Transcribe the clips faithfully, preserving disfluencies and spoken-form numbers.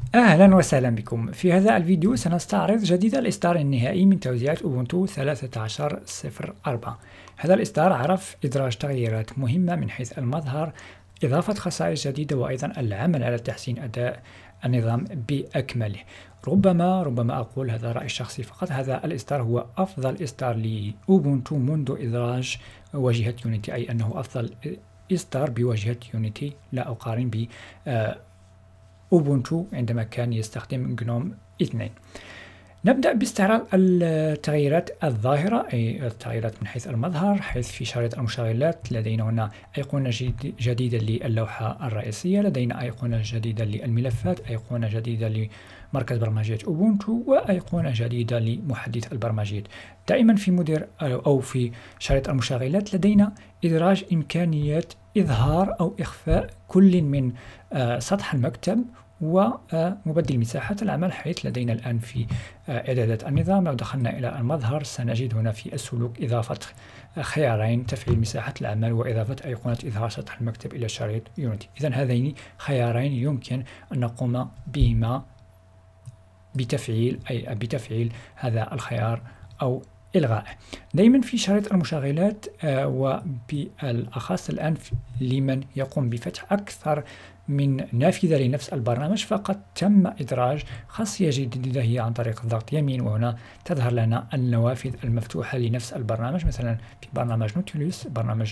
أهلا وسهلا بكم. في هذا الفيديو سنستعرض جديد الإصدار النهائي من توزيعات أوبونتو ثلاثة عشر صفر أربعة. هذا الإصدار عرف إدراج تغييرات مهمة من حيث المظهر، إضافة خصائص جديدة، وأيضا العمل على تحسين أداء النظام بأكمله. ربما ربما أقول هذا رأي شخصي فقط، هذا الإصدار هو أفضل إصدار لأوبونتو منذ إدراج واجهة يونيتي، أي أنه أفضل إصدار بواجهة يونيتي، لا أقارن ب أوبونتو عندما كان يستخدم جنوم اثنين. نبدأ باستعراض التغييرات الظاهرة، أي التغييرات من حيث المظهر، حيث في شريط المشغلات لدينا هنا أيقونة جديدة للوحة الرئيسية، لدينا أيقونة جديدة للملفات، أيقونة جديدة لمركز برمجية أوبونتو، وأيقونة جديدة لمحدث البرمجيات. دائما في مدير أو في شريط المشغلات لدينا إدراج إمكانية إظهار أو إخفاء كل من سطح المكتب ومبدل مساحة العمل، حيث لدينا الآن في إعدادات النظام لو دخلنا إلى المظهر سنجد هنا في السلوك إضافة خيارين: تفعيل مساحة العمل وإضافة أيقونة إظهار سطح المكتب إلى شريط يونيتي. إذن هذين خيارين يمكن أن نقوم بهما بتفعيل أي بتفعيل هذا الخيار أو إلغائه. دائما في شريط المشغلات وبالأخص الآن لمن يقوم بفتح أكثر من نافذة لنفس البرنامج، فقد تم إدراج خاصية جديدة هي عن طريق الضغط يمين، وهنا تظهر لنا النوافذ المفتوحة لنفس البرنامج. مثلا في برنامج نوتيلوس، برنامج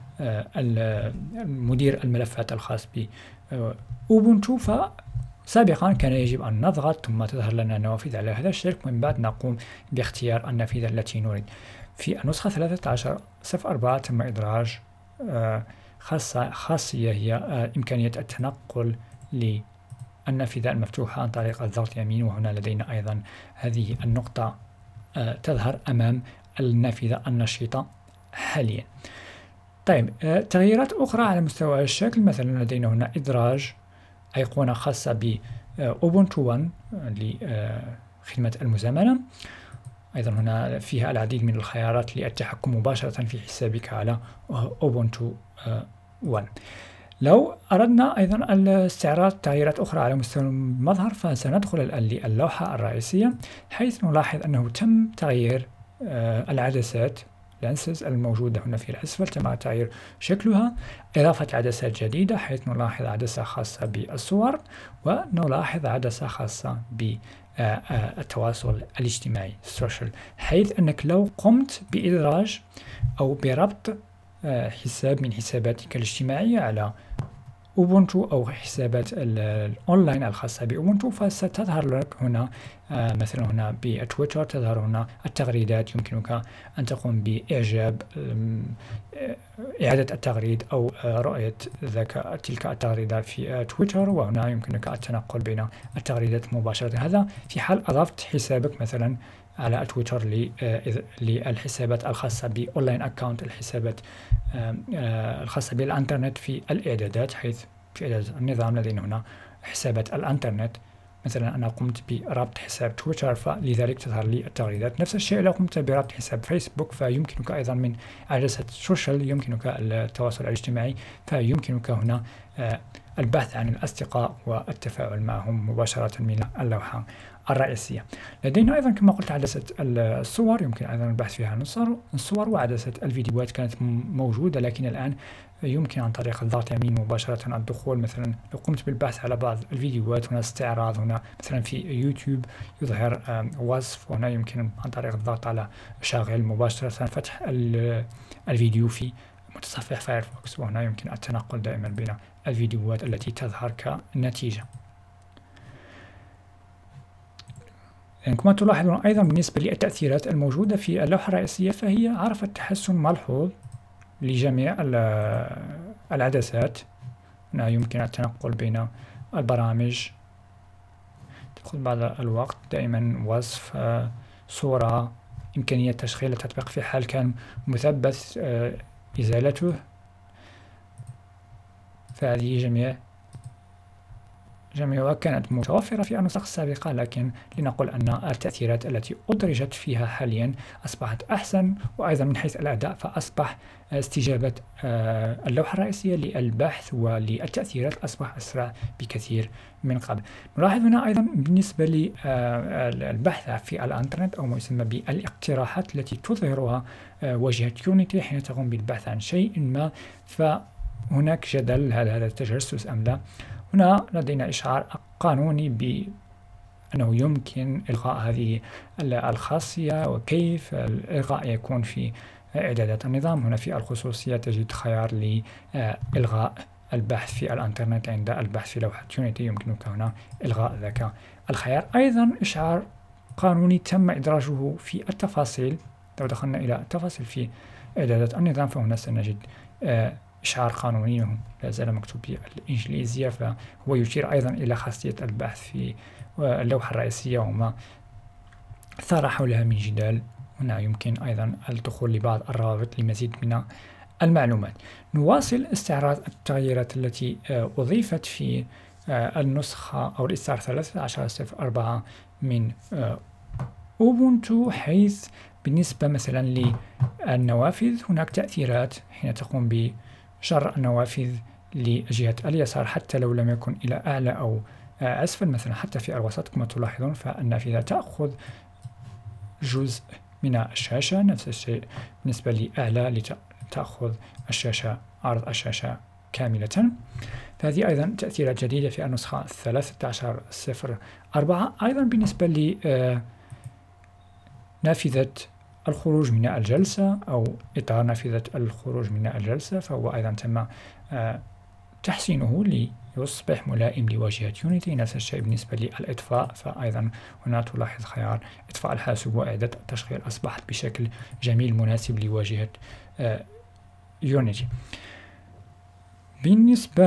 مدير الملفات الخاص بأوبونتو، سابقا كان يجب أن نضغط ثم تظهر لنا نوافذ على هذا الشكل، ومن بعد نقوم باختيار النافذة التي نريد. في النسخة ثلاثة عشر صفر أربعة تم إدراج خاصية هي إمكانية التنقل للنافذة المفتوحة عن طريق الضغط يمين، وهنا لدينا أيضا هذه النقطة تظهر أمام النافذة النشيطة حاليا. طيب، تغييرات أخرى على مستوى الشكل، مثلا لدينا هنا إدراج أيقونة خاصة بأوبونتو واحد لخدمة المزامنة. أيضا هنا فيها العديد من الخيارات للتحكم مباشرة في حسابك على أوبونتو واحد. لو أردنا أيضا استعراض تغييرات أخرى على مستوى المظهر فسندخل الآن للوحة الرئيسية، حيث نلاحظ أنه تم تغيير العدسات لانسز الموجودة هنا في الأسفل، تم تغيير شكلها، إضافة عدسات جديدة، حيث نلاحظ عدسة خاصة بالصور ونلاحظ عدسة خاصة بالتواصل الاجتماعي السوشيال، حيث أنك لو قمت بإدراج أو بربط حساب من حساباتك الاجتماعية على أوبونتو أو حسابات الأونلاين الخاصة بأوبونتو فستظهر لك هنا آه مثلا هنا بتويتر تظهر هنا التغريدات، يمكنك أن تقوم بإعجاب إعادة التغريد أو آه رؤية ذاك تلك التغريدات في آه تويتر، وهنا يمكنك التنقل بين التغريدات مباشرة. هذا في حال أضفت حسابك مثلا على تويتر للحسابات الخاصة بأونلاين أكاونت، الحسابات الخاصة بالإنترنت في الإعدادات، حيث في إعدادات النظام لدينا هنا حسابات الإنترنت. مثلا أنا قمت بربط حساب تويتر فلذلك تظهر لي التغريدات. نفس الشيء لو قمت بربط حساب فيسبوك فيمكنك أيضا من عدسة السوشيال، يمكنك التواصل الاجتماعي، فيمكنك هنا البحث عن الأصدقاء والتفاعل معهم مباشرة من اللوحة الرئيسية. لدينا أيضا كما قلت عدسة الصور، يمكن أيضا البحث فيها عن الصور، وعدسة الفيديوهات كانت موجودة لكن الآن يمكن عن طريق الضغط يمين مباشرة الدخول. مثلا لو قمت بالبحث على بعض الفيديوهات، هنا استعراض، هنا مثلا في يوتيوب يظهر وصف، وهنا يمكن عن طريق الضغط على شاغل مباشرة فتح الفيديو في متصفح فايرفوكس، وهنا يمكن التنقل دائما بين الفيديوهات التي تظهر كنتيجة. يعني كما تلاحظون أيضا بالنسبة للتأثيرات الموجودة في اللوحة الرئيسية فهي عرفت تحسن ملحوظ لجميع العدسات. هنا يمكن التنقل بين البرامج، تأخذ بعض الوقت، دائما وصف، صورة، إمكانية تشغيل التطبيق في حال كان مثبت إزالته. فهذه جميع جميعها كانت متوفرة في النسخ السابقة، لكن لنقل أن التأثيرات التي أدرجت فيها حاليا أصبحت أحسن، وأيضا من حيث الأداء فأصبح استجابة اللوحة الرئيسية للبحث وللتأثيرات أصبح أسرع بكثير من قبل. نلاحظ هنا أيضا بالنسبة للبحث في الإنترنت أو ما يسمى بالاقتراحات التي تظهرها واجهة يونيتي حين تقوم بالبحث عن شيء ما، فهناك جدل هل هذا تجسس أم لا. هنا لدينا إشعار قانوني بأنه يمكن إلغاء هذه الخاصية، وكيف الإلغاء يكون في إعدادات النظام. هنا في الخصوصية تجد خيار لإلغاء البحث في الإنترنت. عند البحث في لوحة يونيتي يمكنك هنا إلغاء ذاك الخيار. أيضا إشعار قانوني تم إدراجه في التفاصيل. لو دخلنا إلى التفاصيل في إعدادات النظام فهنا سنجد إشعار قانوني لا زال مكتوب بالإنجليزية، فهو يشير أيضا إلى خاصية البحث في اللوحة الرئيسية وما ثار حولها من جدال. هنا يمكن أيضا الدخول لبعض الروابط لمزيد من المعلومات. نواصل استعراض التغييرات التي أضيفت في النسخة أو الإصدار ثلاثة عشر صفر أربعة من أوبونتو، حيث بالنسبة مثلا للنوافذ هناك تأثيرات حين تقوم بشر النوافذ لجهة اليسار حتى لو لم يكن إلى أعلى أو أسفل، مثلا حتى في الوسط كما تلاحظون فالنافذة تأخذ جزء من الشاشة. نفس الشيء بالنسبة لأعلى لتأخذ الشاشة عرض الشاشة كاملة. فهذه أيضا تأثيرات جديدة في النسخة ثلاثة عشر صفر أربعة. أيضا بالنسبة لنافذة الخروج من الجلسة أو إطار نافذة الخروج من الجلسة، فهو أيضا تم تحسينه ليصبح ملائم لواجهة يونيتي. نفس الشيء بالنسبة للإطفاء، فأيضا هنا تلاحظ خيار إطفاء الحاسوب وإعادة التشغيل أصبحت بشكل جميل مناسب لواجهة يونيتي. بالنسبة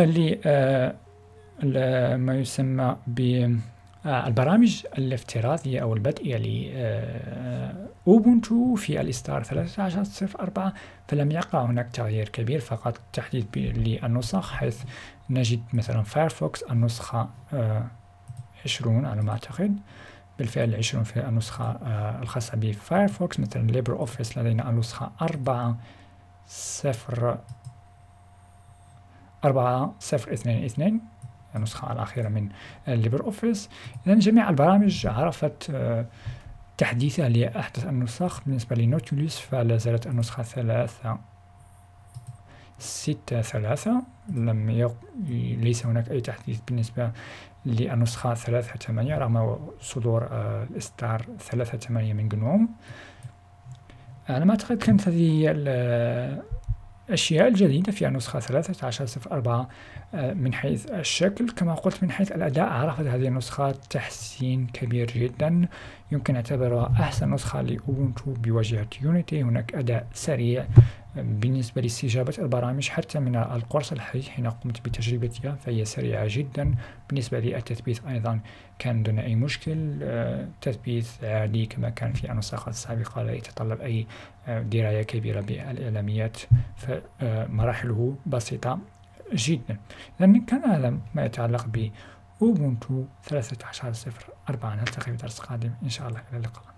لما يسمى بالبرامج الافتراضية أو البدئية لأوبونتو في الإصدار ثلاثة عشر صفر أربعة فلم يقع هناك تغيير كبير، فقط تحديث للنسخ، حيث نجد مثلا فايرفوكس النسخة عشرون على ما أعتقد، بالفعل عشرون في النسخة الخاصة بفايرفوكس. مثلا ليبر أوفيس لدينا النسخة أربعة صفر أربعة صفر اثنين اثنين النسخة الأخيرة من ليبر أوفيس. إذن جميع البرامج عرفت تحديثها لأحدث النسخ. بالنسبة لنوتوليس فلا زالت النسخة ثلاثة ستة ثلاثة، لم يق... ليس هناك أي تحديث بالنسبة للنسخة ثلاثة ثمانية رغم صدور الإصدار ثلاثة ثمانية من جنوم. أنا ما أعتقد كانت هذه الأشياء الجديدة في النسخة ثلاثة عشر صفر أربعة من حيث الشكل. كما قلت من حيث الأداء عرفت هذه النسخة تحسين كبير جدا، يمكن اعتبرها أحسن نسخة لأوبونتو بواجهة يونيتي. هناك أداء سريع بالنسبة لاستجابة البرامج حتى من القرص الحديث حين قمت بتجربتها فهي سريعة جدا. بالنسبة للتثبيت أيضا كان دون أي مشكل، تثبيت عادي كما كان في النسخة السابقة، لا يتطلب أي دراية كبيرة بالإعلاميات، فمراحله بسيطة جدا. لأن كان هذا ما يتعلق بأوبونتو ثلاثة عشر صفر أربعة. نلتقي في درس قادم إن شاء الله، إلى اللقاء.